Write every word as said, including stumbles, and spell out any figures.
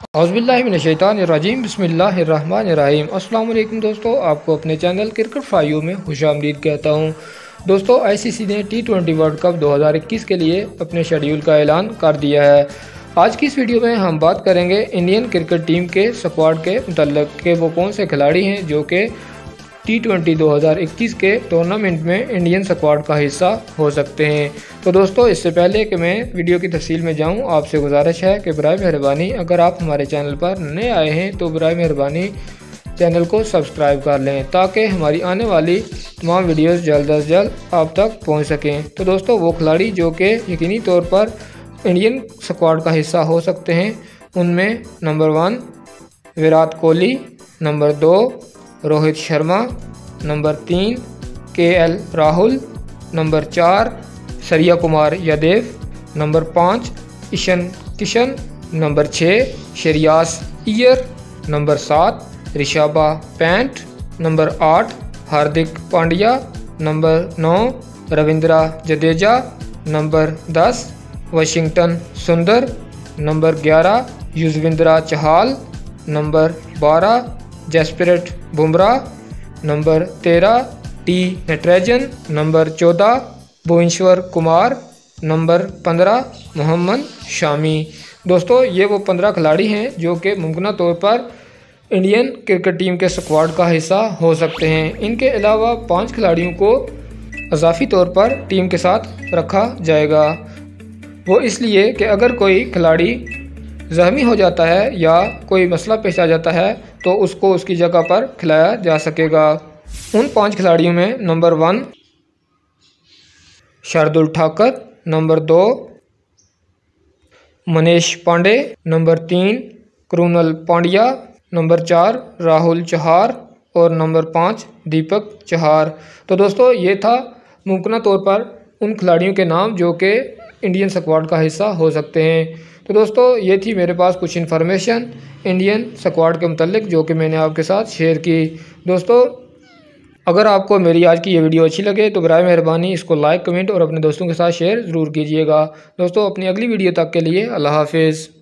औज़ुबिल्लाहिमिनश्शैतानिर्रजीम बिस्मिल्लाहिर्रहमानिर्रहीम। अस्सलाम वालेकुम दोस्तों, आपको अपने चैनल क्रिकेट फाइव में खुशामदीद कहता हूँ। दोस्तों, आईसीसी ने टी ट्वेंटी वर्ल्ड कप दो हज़ार इक्कीस के लिए अपने शेड्यूल का ऐलान कर दिया है। आज की इस वीडियो में हम बात करेंगे इंडियन क्रिकेट टीम के स्क्वाड के मुतल्लिक़ के वो कौन से खिलाड़ी हैं जो कि टी ट्वेंटी दो हज़ार इक्कीस के टूर्नामेंट में इंडियन स्क्वाड का हिस्सा हो सकते हैं। तो दोस्तों, इससे पहले कि मैं वीडियो की तफसील में जाऊं, आपसे गुजारिश है कि बराए मेहरबानी अगर आप हमारे चैनल पर नए आए हैं तो बराए मेहरबानी चैनल को सब्सक्राइब कर लें ताकि हमारी आने वाली तमाम वीडियोस जल्द अज जल्द आप तक पहुंच सकें। तो दोस्तों, वो खिलाड़ी जो कि यकीनी तौर पर इंडियन स्क्वाड का हिस्सा हो सकते हैं, उनमें number one Virat Kohli, number दो रोहित शर्मा, नंबर तीन के एल राहुल, नंबर चार सूर्या कुमार यादव, नंबर पाँच ईशान किशन, नंबर छः श्रेयस अय्यर, नंबर सात ऋषभ पंत, नंबर आठ हार्दिक पांड्या, नंबर नौ रविंद्र जडेजा, नंबर दस वाशिंगटन सुंदर, नंबर ग्यारह युजवेंद्र चहल, नंबर बारह जसप्रीत बुमराह, नंबर तेरह टी नटराजन, नंबर चौदह भुवनेश्वर कुमार, नंबर पंद्रह मोहम्मद शामी। दोस्तों, ये वो पंद्रह खिलाड़ी हैं जो कि मुमकिन तौर पर इंडियन क्रिकेट टीम के स्क्वाड का हिस्सा हो सकते हैं। इनके अलावा पांच खिलाड़ियों को इजाफी तौर पर टीम के साथ रखा जाएगा। वो इसलिए कि अगर कोई खिलाड़ी ज़ख्मी हो जाता है या कोई मसला पेश आ जाता है तो उसको उसकी जगह पर खिलाया जा सकेगा। उन पांच खिलाड़ियों में number one Shardul Thakur, number दो मनीष पांडे, नंबर तीन कृणाल पांड्या, नंबर चार राहुल चहार और नंबर पाँच दीपक चहार। तो दोस्तों, ये था मुमकिन तौर पर उन खिलाड़ियों के नाम जो कि इंडियन स्क्वाड का हिस्सा हो सकते हैं। तो दोस्तों, ये थी मेरे पास कुछ इन्फॉर्मेशन इंडियन स्क्वाड के मुतल्लिक़ जो कि मैंने आपके साथ शेयर की। दोस्तों, अगर आपको मेरी आज की ये वीडियो अच्छी लगे तो बराए मेहरबानी इसको लाइक, कमेंट और अपने दोस्तों के साथ शेयर ज़रूर कीजिएगा। दोस्तों, अपनी अगली वीडियो तक के लिए अल्लाह हाफिज़।